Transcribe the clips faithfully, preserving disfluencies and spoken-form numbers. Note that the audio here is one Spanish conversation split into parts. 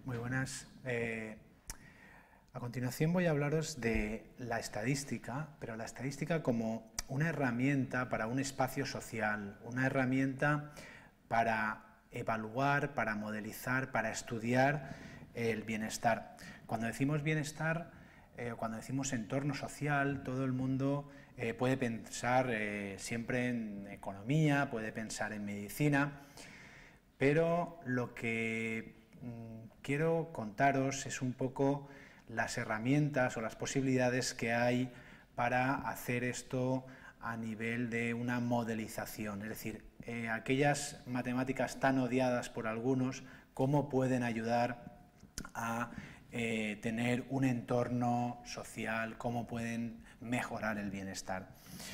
Muy buenas. Eh, a continuación voy a hablaros de la estadística, pero la estadística como una herramienta para un espacio social, una herramienta para evaluar, para modelizar, para estudiar el bienestar. Cuando decimos bienestar, eh, cuando decimos entorno social, todo el mundo eh, puede pensar eh, siempre en economía, puede pensar en medicina, pero lo que mmm, quiero contaros es un poco las herramientas o las posibilidades que hay para hacer esto a nivel de una modelización, es decir, eh, aquellas matemáticas tan odiadas por algunos, cómo pueden ayudar a eh, tener un entorno social, cómo pueden mejorar el bienestar.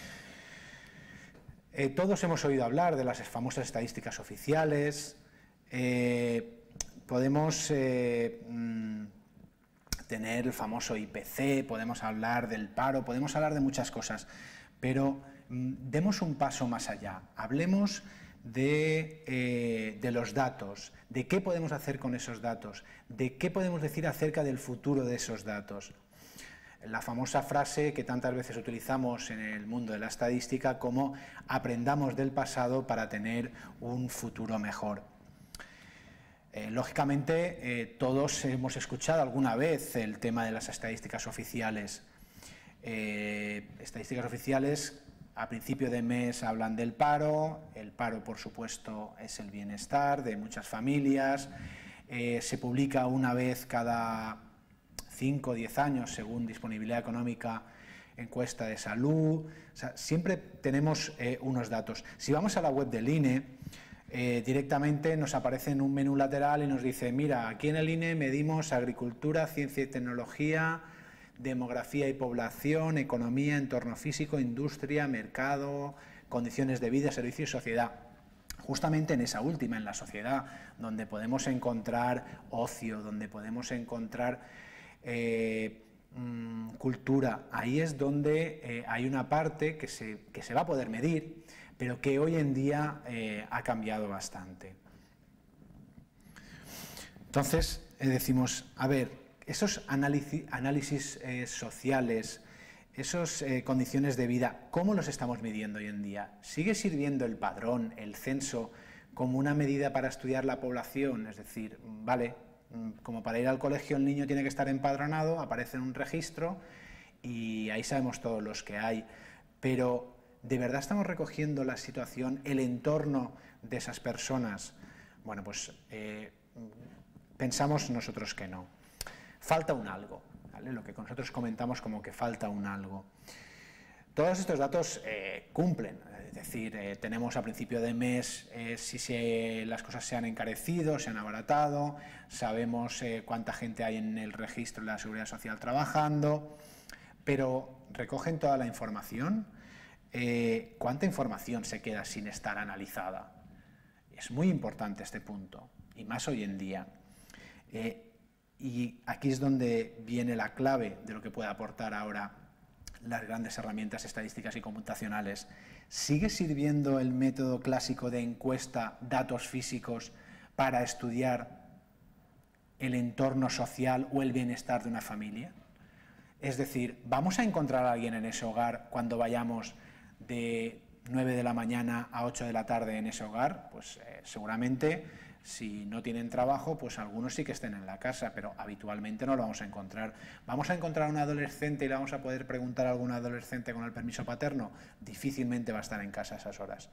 Eh, todos hemos oído hablar de las famosas estadísticas oficiales, eh, podemos eh, mmm, tener el famoso I P C, podemos hablar del paro, podemos hablar de muchas cosas, pero mmm, demos un paso más allá, hablemos de, eh, de los datos, de qué podemos hacer con esos datos, de qué podemos decir acerca del futuro de esos datos. La famosa frase que tantas veces utilizamos en el mundo de la estadística como aprendamos del pasado para tener un futuro mejor. Eh, lógicamente, eh, todos hemos escuchado alguna vez el tema de las estadísticas oficiales. Eh, estadísticas oficiales, a principio de mes hablan del paro, el paro, por supuesto, es el bienestar de muchas familias, eh, se publica una vez cada cinco o diez años, según disponibilidad económica, encuesta de salud, o sea, siempre tenemos eh, unos datos. Si vamos a la web del I N E, eh, directamente nos aparece en un menú lateral y nos dice, mira, aquí en el I N E medimos agricultura, ciencia y tecnología, demografía y población, economía, entorno físico, industria, mercado, condiciones de vida, servicio y sociedad. Justamente en esa última, en la sociedad, donde podemos encontrar ocio, donde podemos encontrar Eh, mmm, cultura, ahí es donde eh, hay una parte que se, que se va a poder medir, pero que hoy en día eh, ha cambiado bastante. Entonces eh, decimos, a ver, esos análisis, análisis eh, sociales, esas eh, condiciones de vida, ¿cómo los estamos midiendo hoy en día? ¿Sigue sirviendo el padrón, el censo, como una medida para estudiar la población? Es decir, vale, como para ir al colegio el niño tiene que estar empadronado, aparece en un registro y ahí sabemos todos los que hay, pero ¿de verdad estamos recogiendo la situación, el entorno de esas personas? Bueno, pues eh, pensamos nosotros que no. Falta un algo, ¿vale? Lo que nosotros comentamos como que falta un algo. Todos estos datos eh, cumplen, es decir, eh, tenemos a principio de mes eh, si se, las cosas se han encarecido, se han abaratado, sabemos eh, cuánta gente hay en el registro de la Seguridad Social trabajando, pero ¿recogen toda la información? Eh, ¿Cuánta información se queda sin estar analizada? Es muy importante este punto, y más hoy en día. Eh, y aquí es donde viene la clave de lo que puede aportar ahora las grandes herramientas estadísticas y computacionales. ¿Sigue sirviendo el método clásico de encuesta, datos físicos, para estudiar el entorno social o el bienestar de una familia? Es decir, ¿vamos a encontrar a alguien en ese hogar cuando vayamos de nueve de la mañana a ocho de la tarde en ese hogar? Pues eh, seguramente, si no tienen trabajo, pues algunos sí que estén en la casa, pero habitualmente no lo vamos a encontrar. ¿Vamos a encontrar a un adolescente y le vamos a poder preguntar a algún adolescente con el permiso paterno? Difícilmente va a estar en casa a esas horas.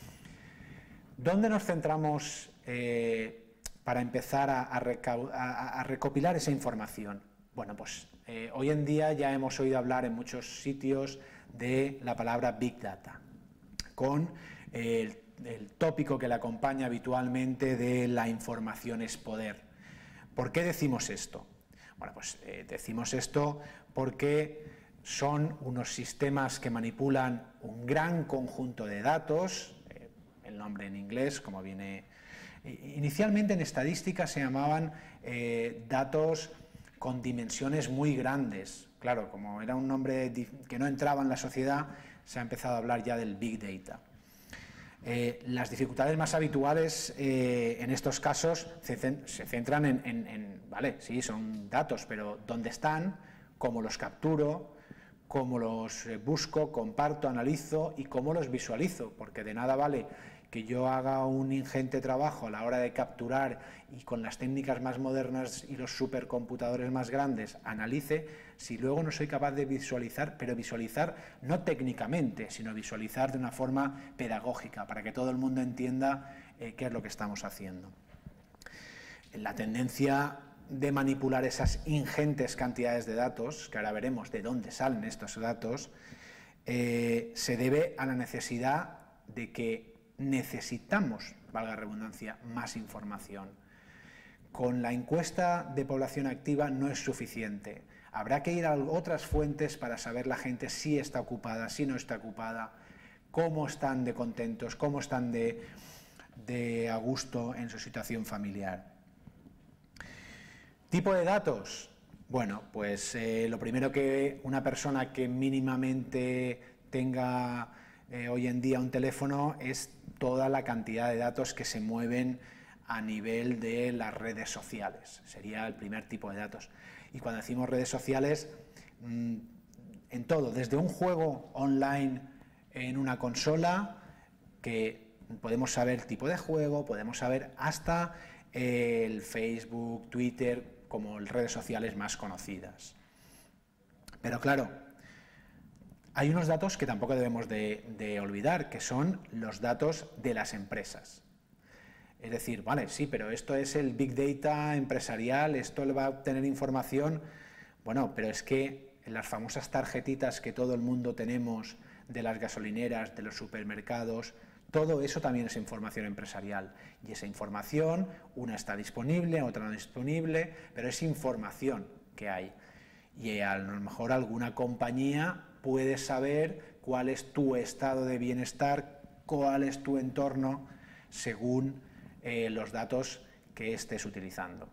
¿Dónde nos centramos eh, para empezar a, a, a, a recopilar esa información? Bueno, pues eh, hoy en día ya hemos oído hablar en muchos sitios de la palabra Big Data, con eh, el el tópico que le acompaña habitualmente de la información es poder. ¿Por qué decimos esto? Bueno, pues eh, decimos esto porque son unos sistemas que manipulan un gran conjunto de datos, eh, el nombre en inglés, como viene... Inicialmente en estadística se llamaban eh, datos con dimensiones muy grandes. Claro, como era un nombre que no entraba en la sociedad, se ha empezado a hablar ya del Big Data. Eh, las dificultades más habituales eh, en estos casos se, se centran en, en, en, vale, sí, son datos, pero ¿dónde están? ¿Cómo los capturo? ¿Cómo los busco, comparto, analizo y cómo los visualizo? Porque de nada vale que yo haga un ingente trabajo a la hora de capturar y con las técnicas más modernas y los supercomputadores más grandes analice, si luego no soy capaz de visualizar, pero visualizar no técnicamente, sino visualizar de una forma pedagógica, para que todo el mundo entienda eh, qué es lo que estamos haciendo. La tendencia de manipular esas ingentes cantidades de datos, que ahora veremos de dónde salen estos datos, eh, se debe a la necesidad de que necesitamos, valga la redundancia, más información. Con la encuesta de población activa no es suficiente. Habrá que ir a otras fuentes para saber la gente si está ocupada, si no está ocupada, cómo están de contentos, cómo están de, de a gusto en su situación familiar. ¿Tipo de datos? Bueno, pues eh, lo primero que una persona que mínimamente tenga eh, hoy en día un teléfono es toda la cantidad de datos que se mueven a nivel de las redes sociales. Sería el primer tipo de datos. Y cuando decimos redes sociales, mmm, en todo, desde un juego online en una consola, que podemos saber el tipo de juego, podemos saber hasta eh, el Facebook, Twitter, como redes sociales más conocidas. Pero claro, hay unos datos que tampoco debemos de, de olvidar, que son los datos de las empresas. Es decir, vale, sí, pero esto es el Big Data empresarial, esto le va a obtener información. Bueno, pero es que en las famosas tarjetitas que todo el mundo tenemos de las gasolineras, de los supermercados, todo eso también es información empresarial. Y esa información, una está disponible, otra no disponible, pero es información que hay. Y a lo mejor alguna compañía puede saber cuál es tu estado de bienestar, cuál es tu entorno, según eh, los datos que estés utilizando.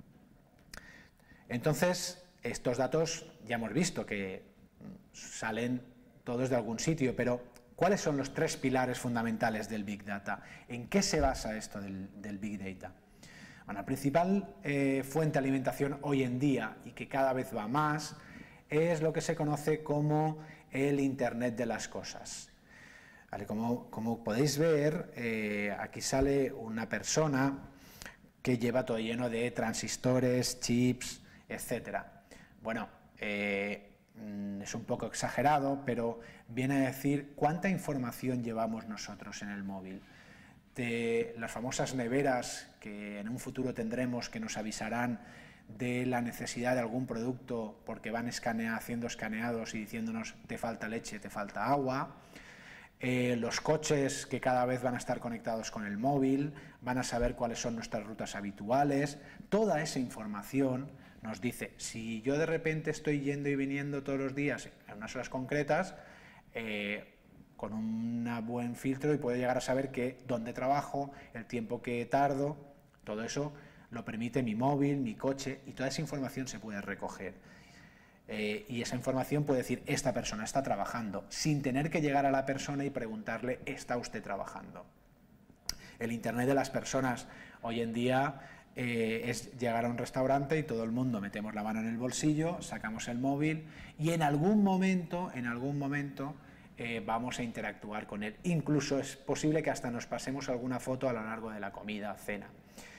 Entonces, estos datos ya hemos visto que salen todos de algún sitio, pero ¿cuáles son los tres pilares fundamentales del Big Data? ¿En qué se basa esto del, del Big Data? Bueno, la principal eh, fuente de alimentación hoy en día, y que cada vez va más, es lo que se conoce como el Internet de las cosas. Vale, como, como podéis ver, eh, aquí sale una persona que lleva todo lleno de transistores, chips, etcétera. Bueno, eh, es un poco exagerado, pero viene a decir cuánta información llevamos nosotros en el móvil. De las famosas neveras que en un futuro tendremos, que nos avisarán de la necesidad de algún producto porque van escanea, haciendo escaneados y diciéndonos te falta leche, te falta agua. Eh, los coches que cada vez van a estar conectados con el móvil, van a saber cuáles son nuestras rutas habituales. Toda esa información nos dice, si yo de repente estoy yendo y viniendo todos los días en unas horas concretas, eh, con un buen filtro, y puedo llegar a saber que dónde trabajo, el tiempo que tardo, todo eso lo permite mi móvil, mi coche, y toda esa información se puede recoger. Eh, y esa información puede decir, esta persona está trabajando, sin tener que llegar a la persona y preguntarle, ¿está usted trabajando? El Internet de las personas hoy en día eh, es llegar a un restaurante y todo el mundo metemos la mano en el bolsillo, sacamos el móvil y en algún momento, en algún momento eh, vamos a interactuar con él. Incluso es posible que hasta nos pasemos alguna foto a lo largo de la comida, cena.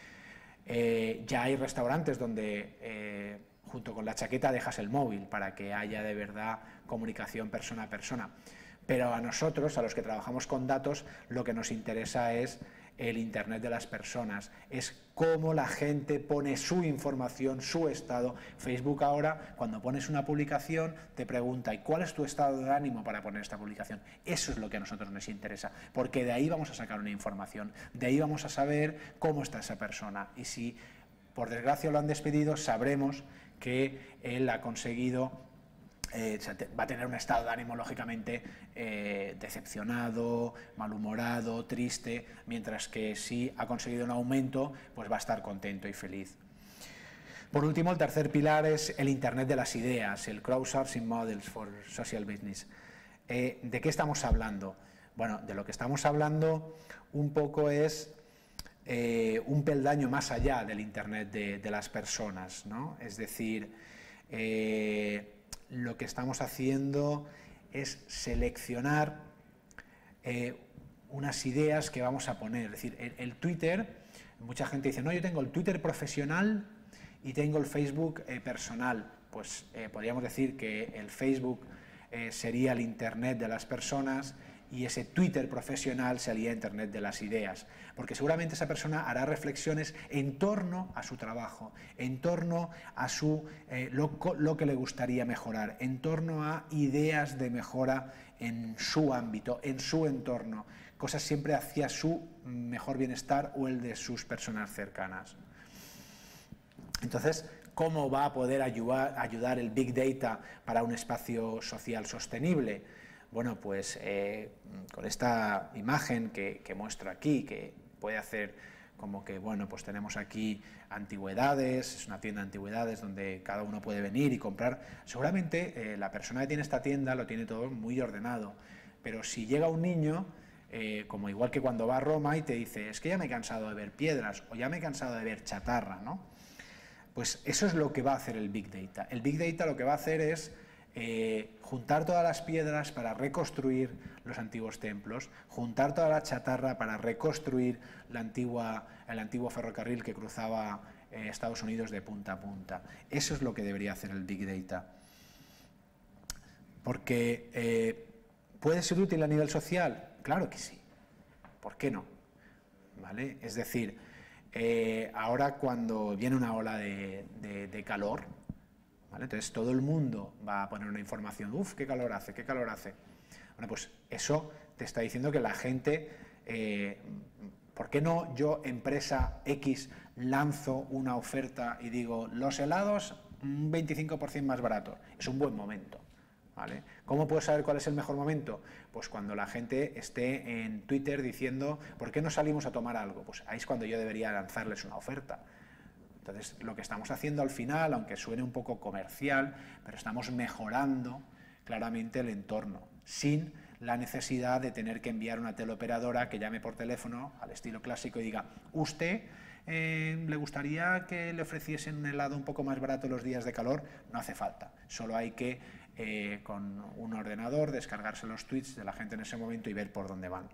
Eh, ya hay restaurantes donde eh, junto con la chaqueta dejas el móvil para que haya de verdad comunicación persona a persona. Pero a nosotros, a los que trabajamos con datos, lo que nos interesa es el Internet de las personas, es cómo la gente pone su información, su estado. Facebook ahora, cuando pones una publicación, te pregunta, ¿y cuál es tu estado de ánimo para poner esta publicación? Eso es lo que a nosotros nos interesa, porque de ahí vamos a sacar una información, de ahí vamos a saber cómo está esa persona. Y si, por desgracia, lo han despedido, sabremos que él ha conseguido... Eh, va a tener un estado de ánimo lógicamente eh, decepcionado, malhumorado, triste, mientras que si ha conseguido un aumento, pues va a estar contento y feliz. Por último, el tercer pilar es el Internet de las ideas, el Crowdsourcing Models for Social Business. Eh, ¿De qué estamos hablando? Bueno, de lo que estamos hablando un poco es eh, un peldaño más allá del Internet de, de las personas, ¿no? Es decir, eh, lo que estamos haciendo es seleccionar eh, unas ideas que vamos a poner. Es decir, el, el Twitter, mucha gente dice, no, yo tengo el Twitter profesional y tengo el Facebook eh, personal. Pues eh, podríamos decir que el Facebook eh, sería el Internet de las personas y ese Twitter profesional sería Internet de las ideas, porque seguramente esa persona hará reflexiones en torno a su trabajo, en torno a su, eh, lo, lo que le gustaría mejorar, en torno a ideas de mejora en su ámbito, en su entorno, cosas siempre hacia su mejor bienestar o el de sus personas cercanas. Entonces, ¿cómo va a poder ayudar, ayudar el Big Data para un espacio social sostenible? Bueno, pues eh, con esta imagen que, que muestro aquí, que puede hacer como que, bueno, pues tenemos aquí antigüedades, es una tienda de antigüedades donde cada uno puede venir y comprar. Seguramente eh, la persona que tiene esta tienda lo tiene todo muy ordenado, pero si llega un niño, eh, como igual que cuando va a Roma y te dice, es que ya me he cansado de ver piedras o ya me he cansado de ver chatarra, ¿no? Pues eso es lo que va a hacer el Big Data. El Big Data lo que va a hacer es Eh, juntar todas las piedras para reconstruir los antiguos templos, juntar toda la chatarra para reconstruir la antigua, el antiguo ferrocarril que cruzaba eh, Estados Unidos de punta a punta. Eso es lo que debería hacer el Big Data. Porque eh, ¿puede ser útil a nivel social? Claro que sí. ¿Por qué no? ¿Vale? Es decir, eh, ahora cuando viene una ola de, de, de calor, ¿vale? Entonces todo el mundo va a poner una información, uff, qué calor hace, qué calor hace. Bueno, pues eso te está diciendo que la gente, eh, ¿por qué no yo, empresa X, lanzo una oferta y digo, los helados un veinticinco por ciento más barato? Es un buen momento, ¿vale? ¿Cómo puedo saber cuál es el mejor momento? Pues cuando la gente esté en Twitter diciendo, ¿por qué no salimos a tomar algo? Pues ahí es cuando yo debería lanzarles una oferta. Entonces, lo que estamos haciendo al final, aunque suene un poco comercial, pero estamos mejorando claramente el entorno, sin la necesidad de tener que enviar una teleoperadora que llame por teléfono, al estilo clásico, y diga, ¿usted eh, le gustaría que le ofreciesen un helado un poco más barato los días de calor? No hace falta, solo hay que, eh, con un ordenador, descargarse los tweets de la gente en ese momento y ver por dónde van.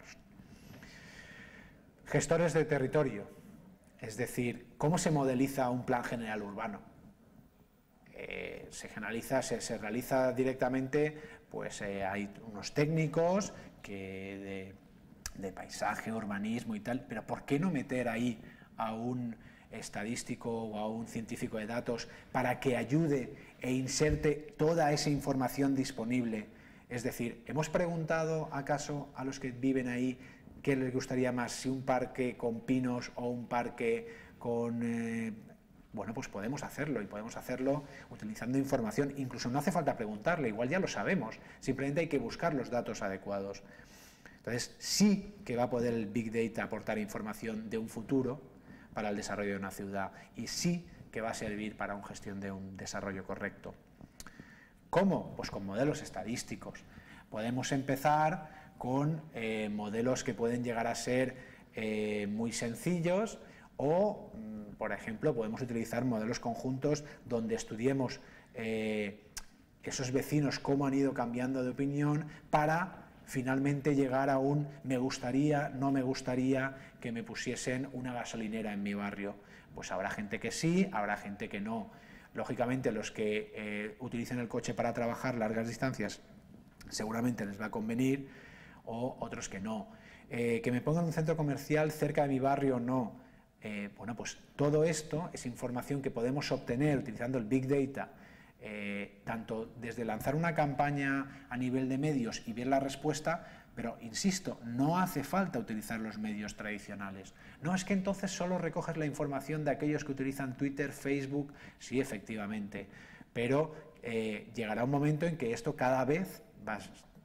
Gestores de territorio. Es decir, ¿cómo se modeliza un plan general urbano? Eh, se generaliza, se, se realiza directamente, pues eh, hay unos técnicos que de, de paisaje, urbanismo y tal, pero ¿por qué no meter ahí a un estadístico o a un científico de datos para que ayude e inserte toda esa información disponible? Es decir, ¿hemos preguntado acaso a los que viven ahí qué les gustaría más, si un parque con pinos o un parque con... Eh, bueno, pues podemos hacerlo y podemos hacerlo utilizando información. Incluso no hace falta preguntarle, igual ya lo sabemos, simplemente hay que buscar los datos adecuados. Entonces, sí que va a poder el Big Data aportar información de un futuro para el desarrollo de una ciudad y sí que va a servir para una gestión de un desarrollo correcto. ¿Cómo? Pues con modelos estadísticos. Podemos empezar con eh, modelos que pueden llegar a ser eh, muy sencillos o, mm, por ejemplo, podemos utilizar modelos conjuntos donde estudiemos eh, esos vecinos cómo han ido cambiando de opinión para finalmente llegar a un me gustaría, no me gustaría que me pusiesen una gasolinera en mi barrio. Pues habrá gente que sí, habrá gente que no. Lógicamente los que eh, utilicen el coche para trabajar largas distancias seguramente les va a convenir, o otros que no. Eh, que me pongan un centro comercial cerca de mi barrio, no. Eh, bueno, pues todo esto es información que podemos obtener utilizando el Big Data, eh, tanto desde lanzar una campaña a nivel de medios y ver la respuesta, pero insisto, no hace falta utilizar los medios tradicionales. No es que entonces solo recoges la información de aquellos que utilizan Twitter, Facebook, sí, efectivamente, pero eh, llegará un momento en que esto cada vez va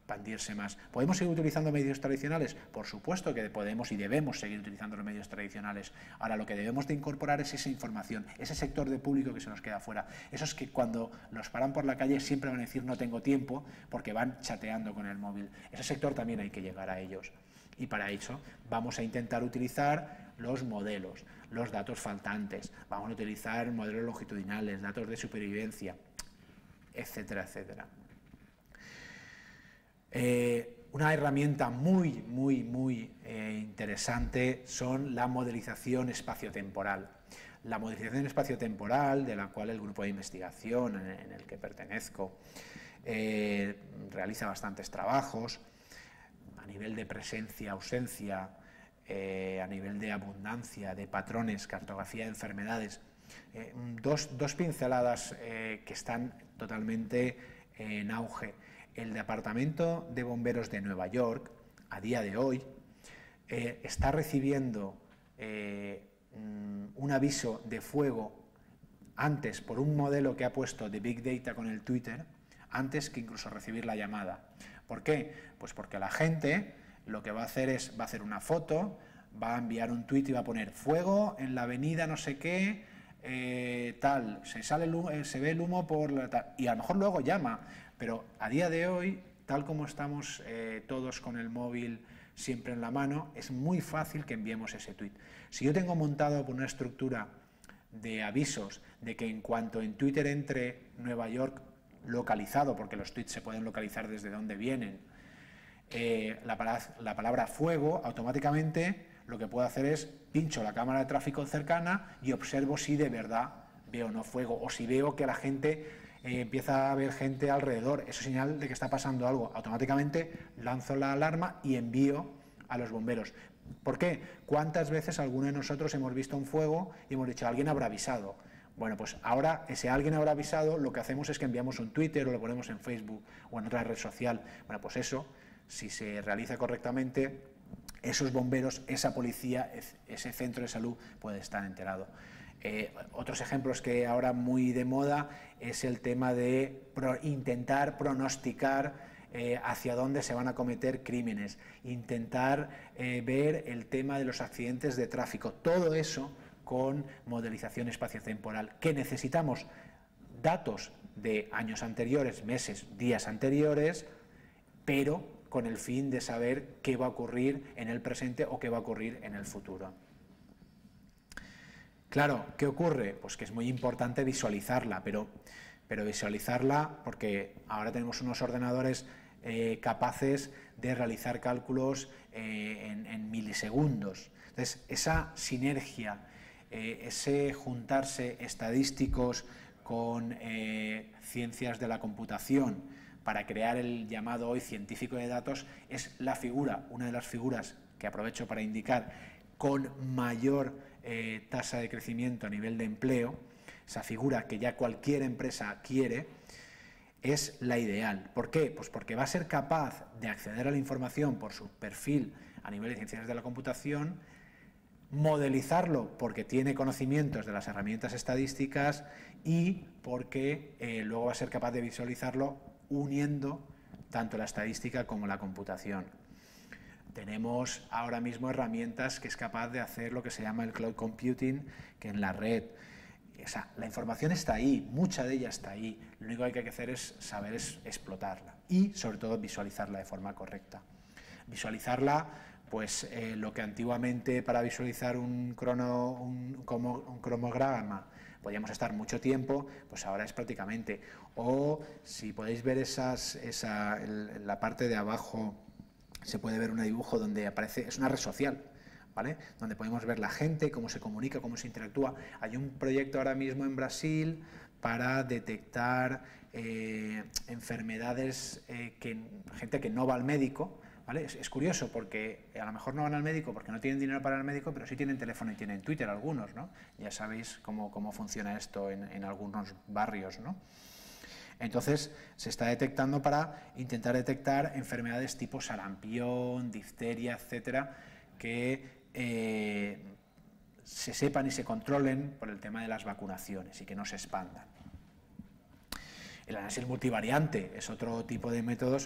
expandirse más. ¿Podemos seguir utilizando medios tradicionales? Por supuesto que podemos y debemos seguir utilizando los medios tradicionales. Ahora, lo que debemos de incorporar es esa información, ese sector de público que se nos queda fuera. Esos que cuando los paran por la calle siempre van a decir no tengo tiempo porque van chateando con el móvil. Ese sector también hay que llegar a ellos. Y para eso vamos a intentar utilizar los modelos, los datos faltantes, vamos a utilizar modelos longitudinales, datos de supervivencia, etcétera, etcétera. Eh, una herramienta muy, muy, muy eh, interesante son la modelización espaciotemporal. La modelización espaciotemporal, de la cual el grupo de investigación en, en el que pertenezco eh, realiza bastantes trabajos, a nivel de presencia, ausencia, eh, a nivel de abundancia, de patrones, cartografía de enfermedades. Eh, dos, dos pinceladas eh, que están totalmente eh, en auge. El Departamento de Bomberos de Nueva York, a día de hoy, eh, está recibiendo eh, un aviso de fuego antes por un modelo que ha puesto de Big Data con el Twitter, antes que incluso recibir la llamada. ¿Por qué? Pues porque la gente lo que va a hacer es, va a hacer una foto, va a enviar un tuit y va a poner fuego en la avenida no sé qué, eh, tal, se, sale el humo, eh, se ve el humo por la tal, y a lo mejor luego llama, pero a día de hoy, tal como estamos eh, todos con el móvil siempre en la mano, es muy fácil que enviemos ese tuit. Si yo tengo montado por una estructura de avisos de que en cuanto en Twitter entre Nueva York localizado, porque los tweets se pueden localizar desde donde vienen, eh, la, palabra, la palabra fuego, automáticamente lo que puedo hacer es pincho la cámara de tráfico cercana y observo si de verdad veo o no fuego, o si veo que la gente eh, empieza a haber gente alrededor. Eso es señal de que está pasando algo. Automáticamente lanzo la alarma y envío a los bomberos. ¿Por qué? ¿Cuántas veces alguno de nosotros hemos visto un fuego y hemos dicho alguien habrá avisado? Bueno, pues ahora ese alguien habrá avisado, lo que hacemos es que enviamos un Twitter o lo ponemos en Facebook o en otra red social. Bueno, pues eso, si se realiza correctamente, esos bomberos, esa policía, ese centro de salud puede estar enterado. Eh, otros ejemplos que ahora muy de moda es el tema de pro, intentar pronosticar eh, hacia dónde se van a cometer crímenes, intentar eh, ver el tema de los accidentes de tráfico, todo eso con modelización espaciotemporal, que necesitamos datos de años anteriores, meses, días anteriores, pero con el fin de saber qué va a ocurrir en el presente o qué va a ocurrir en el futuro. Claro, ¿qué ocurre? Pues que es muy importante visualizarla, pero, pero visualizarla porque ahora tenemos unos ordenadores eh, capaces de realizar cálculos eh, en, en milisegundos. Entonces, esa sinergia, eh, ese juntarse estadísticos con eh, ciencias de la computación para crear el llamado hoy científico de datos es la figura, una de las figuras que aprovecho para indicar con mayor eh, tasa de crecimiento a nivel de empleo, esa figura que ya cualquier empresa quiere, es la ideal. ¿Por qué? Pues porque va a ser capaz de acceder a la información por su perfil a nivel de ciencias de la computación, modelizarlo porque tiene conocimientos de las herramientas estadísticas y porque eh, luego va a ser capaz de visualizarlo uniendo tanto la estadística como la computación. Tenemos ahora mismo herramientas que es capaz de hacer lo que se llama el cloud computing, que en la red. O sea, la información está ahí, mucha de ella está ahí. Lo único que hay que hacer es saber es explotarla y, sobre todo, visualizarla de forma correcta. Visualizarla, pues eh, lo que antiguamente para visualizar un, crono, un, como, un cromograma podíamos estar mucho tiempo, pues ahora es prácticamente. O si podéis ver esas, esa, el, la parte de abajo, se puede ver un dibujo donde aparece, es una red social, ¿vale? Donde podemos ver la gente, cómo se comunica, cómo se interactúa. Hay un proyecto ahora mismo en Brasil para detectar eh, enfermedades, eh, que gente que no va al médico, ¿vale? Es, es curioso porque a lo mejor no van al médico porque no tienen dinero para el médico, pero sí tienen teléfono y tienen Twitter algunos, ¿no? Ya sabéis cómo, cómo funciona esto en, en algunos barrios, ¿no? Entonces, se está detectando para intentar detectar enfermedades tipo sarampión, difteria, etcétera, que eh, se sepan y se controlen por el tema de las vacunaciones y que no se expandan. El análisis multivariante es otro tipo de métodos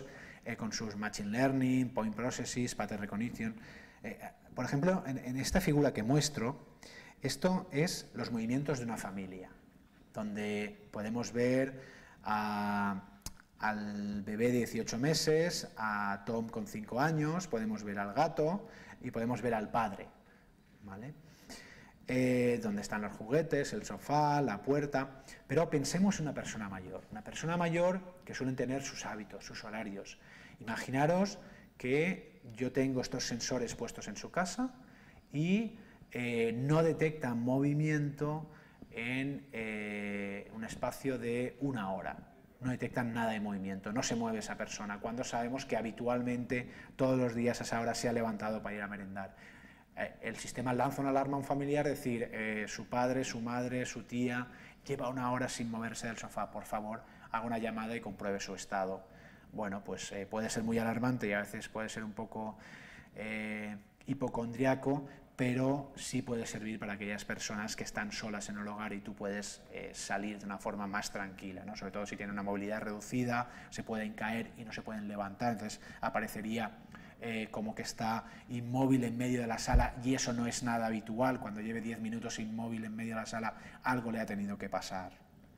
eh, con sus Machine Learning, Point Processes, Pattern Recognition. Eh, por ejemplo, en, en esta figura que muestro, esto es los movimientos de una familia, donde podemos ver a, al bebé de dieciocho meses, a Tom con cinco años, podemos ver al gato y podemos ver al padre, ¿vale? Eh, donde están los juguetes, el sofá, la puerta, pero pensemos en una persona mayor, una persona mayor que suelen tener sus hábitos, sus horarios. Imaginaros que yo tengo estos sensores puestos en su casa y eh, no detectan movimiento en eh, un espacio de una hora, no detectan nada de movimiento, no se mueve esa persona, cuando sabemos que habitualmente todos los días a esa hora se ha levantado para ir a merendar. El sistema lanza una alarma a un familiar, es decir, eh, su padre, su madre, su tía lleva una hora sin moverse del sofá, por favor, haga una llamada y compruebe su estado. Bueno, pues eh, puede ser muy alarmante y a veces puede ser un poco eh, hipocondriaco, pero sí puede servir para aquellas personas que están solas en el hogar y tú puedes eh, salir de una forma más tranquila, ¿no? Sobre todo si tienen una movilidad reducida, se pueden caer y no se pueden levantar, entonces aparecería Eh, como que está inmóvil en medio de la sala, y eso no es nada habitual. Cuando lleve diez minutos inmóvil en medio de la sala, algo le ha tenido que pasar.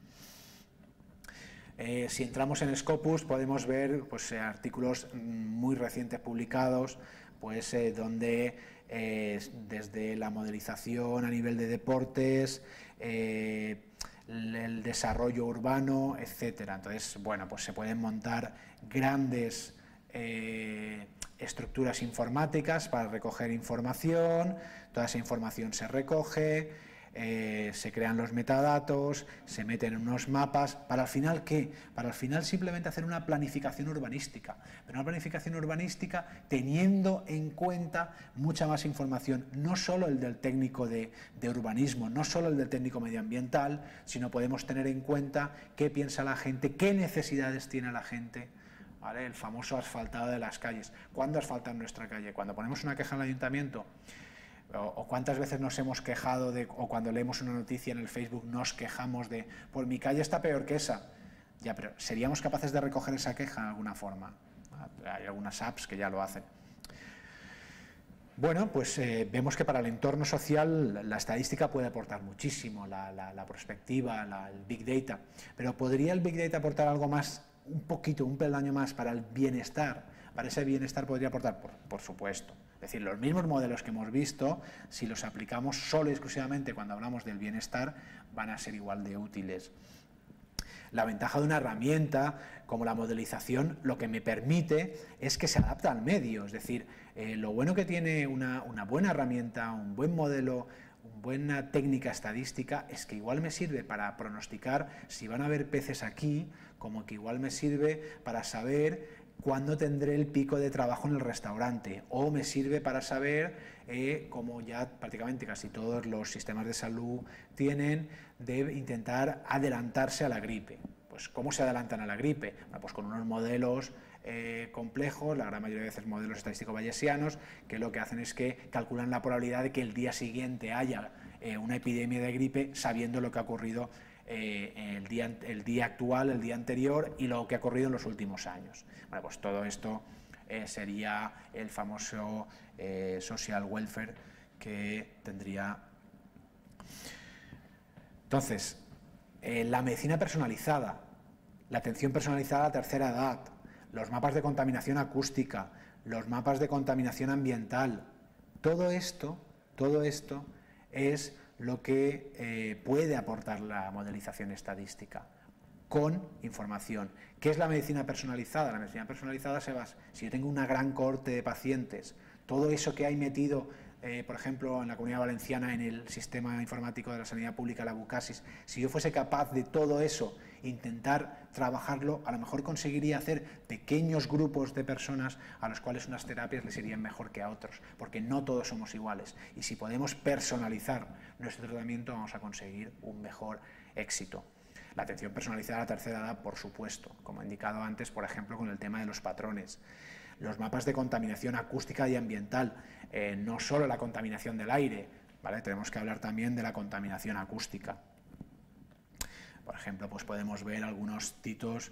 Eh, si entramos en Scopus podemos ver pues, eh, artículos muy recientes publicados, pues, eh, donde eh, desde la modelización a nivel de deportes, eh, el desarrollo urbano, etcétera. Entonces, bueno, pues se pueden montar grandes eh, estructuras informáticas para recoger información, toda esa información se recoge, eh, se crean los metadatos, se meten en unos mapas, ¿para al final qué? Para al final simplemente hacer una planificación urbanística, pero una planificación urbanística teniendo en cuenta mucha más información, no solo el del técnico de, de urbanismo, no solo el del técnico medioambiental, sino podemos tener en cuenta qué piensa la gente, qué necesidades tiene la gente. ¿Vale? El famoso asfaltado de las calles. ¿Cuándo asfaltan nuestra calle? Cuando ponemos una queja en el ayuntamiento, o, o cuántas veces nos hemos quejado de, o cuando leemos una noticia en el Facebook nos quejamos de, pues mi calle está peor que esa. Ya, pero ¿seríamos capaces de recoger esa queja de alguna forma? Hay algunas apps que ya lo hacen. Bueno, pues eh, vemos que para el entorno social la estadística puede aportar muchísimo, la, la, la prospectiva, la, el Big Data, pero ¿podría el Big Data aportar algo más, un poquito, un peldaño más para el bienestar? Para ese bienestar podría aportar, por, por supuesto. Es decir, los mismos modelos que hemos visto, si los aplicamos solo y exclusivamente cuando hablamos del bienestar, van a ser igual de útiles. La ventaja de una herramienta como la modelización lo que me permite es que se adapta al medio, es decir, eh, lo bueno que tiene una, una buena herramienta, un buen modelo, una buena técnica estadística es que igual me sirve para pronosticar si van a haber peces aquí, como que igual me sirve para saber cuándo tendré el pico de trabajo en el restaurante, o me sirve para saber, eh, como ya prácticamente casi todos los sistemas de salud tienen, de intentar adelantarse a la gripe. Pues ¿cómo se adelantan a la gripe? Bueno, pues con unos modelos eh, complejos, la gran mayoría de veces modelos estadísticos bayesianos, que lo que hacen es que calculan la probabilidad de que el día siguiente haya eh, una epidemia de gripe sabiendo lo que ha ocurrido Eh, el, día, el día actual, el día anterior y lo que ha ocurrido en los últimos años. Bueno, pues todo esto eh, sería el famoso eh, social welfare que tendría. Entonces, eh, la medicina personalizada, la atención personalizada a tercera edad, los mapas de contaminación acústica, los mapas de contaminación ambiental, todo esto, todo esto es lo que eh, puede aportar la modelización estadística con información. ¿Qué es la medicina personalizada? La medicina personalizada se basa, si yo tengo una gran cohorte de pacientes, todo eso que hay metido, eh, por ejemplo, en la Comunidad Valenciana, en el sistema informático de la sanidad pública, la Bucasis, si yo fuese capaz de todo eso, intentar trabajarlo, a lo mejor conseguiría hacer pequeños grupos de personas a los cuales unas terapias les irían mejor que a otros, porque no todos somos iguales. Y si podemos personalizar nuestro tratamiento, vamos a conseguir un mejor éxito. La atención personalizada a la tercera edad, por supuesto, como he indicado antes, por ejemplo, con el tema de los patrones. Los mapas de contaminación acústica y ambiental, eh, no solo la contaminación del aire, ¿vale? Tenemos que hablar también de la contaminación acústica. Por ejemplo, pues podemos ver algunos titos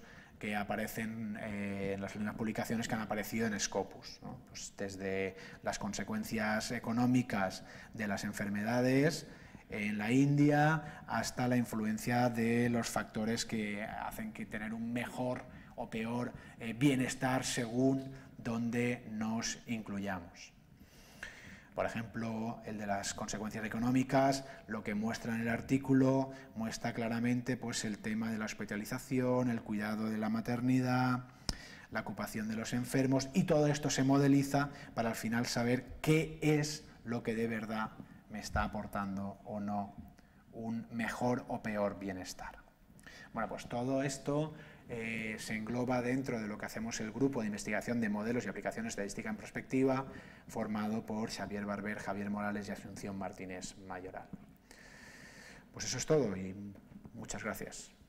que aparecen eh, en las últimas publicaciones que han aparecido en Scopus, ¿no? Pues desde las consecuencias económicas de las enfermedades en la India hasta la influencia de los factores que hacen que tener un mejor o peor eh, bienestar según donde nos incluyamos. Por ejemplo, el de las consecuencias económicas, lo que muestra en el artículo, muestra claramente pues, el tema de la hospitalización, el cuidado de la maternidad, la ocupación de los enfermos, y todo esto se modeliza para al final saber qué es lo que de verdad me está aportando o no un mejor o peor bienestar. Bueno, pues todo esto eh, se engloba dentro de lo que hacemos el grupo de investigación de modelos y aplicación estadística en prospectiva, formado por Xavier Barber, Javier Morales y Asunción Martínez Mayoral. Pues eso es todo y muchas gracias.